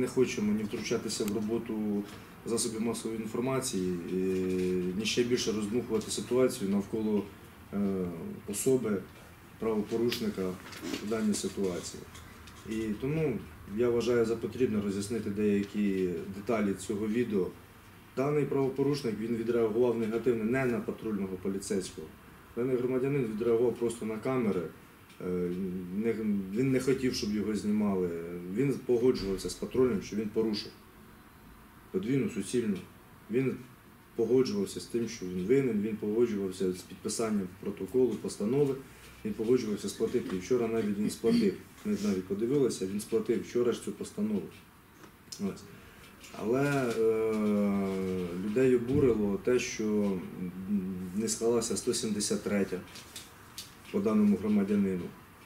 не хочемо ні втручатися в роботу засобів масової інформації, ні ще більше роздмухувати ситуацію навколо особи правопорушника в даній ситуації. І тому я вважаю за потрібне роз'яснити деякі деталі цього відео. Даний правопорушник, він відреагував негативно не на патрульного поліцейського. Даний громадянин відреагував просто на камери. Він не хотів, щоб його знімали. Він погоджувався з патрульним, що він порушив подвійну, суцільну. Він погоджувався з тим, що він винен, він погоджувався з підписанням протоколу, постанови, він погоджувався сплатити. І вчора навіть він сплатив. Ми навіть подивилися, він сплатив вчора ж цю постанову. Ось. Але людей обурило те, що не склалася 173-я по даному громадянину.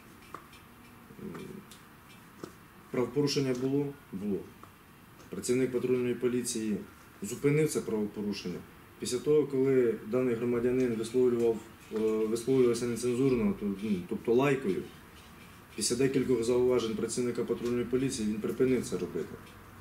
Правопорушення було? Було. Працівник патрульної поліції зупинив це правопорушення. Після того, коли даний громадянин висловлювався нецензурно, тобто лайкою, після декількох зауважень працівника патрульної поліції він припинив це робити.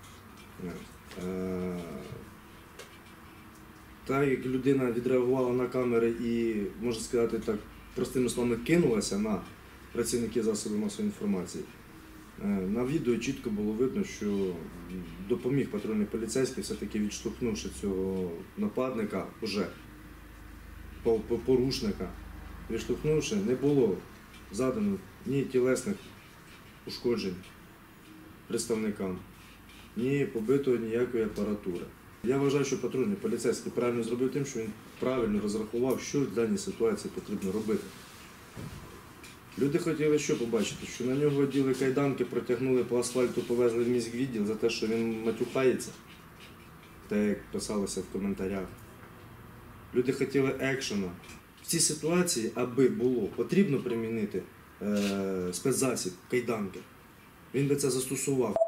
Так як людина відреагувала на камери і, можна сказати так, простими словами, кинулася на працівників засобів масової інформації, на відео чітко було видно, що допоміг патрульний поліцейський, все-таки відштовхнувши цього нападника, уже порушника, відштовхнувши, не було задано ні тілесних ушкоджень представникам, ні побито ніякої апаратури. Я вважаю, що патрульний поліцейський правильно зробив тим, що він правильно розрахував, що в даній ситуації потрібно робити. Люди хотіли що побачити? Що на нього оділи кайданки, протягнули по асфальту, повезли в міськвідділ за те, що він матюхається, так як писалося в коментарях. Люди хотіли екшена. В цій ситуації, аби було, потрібно примінити спецзасіб, кайданки. Він би це застосував.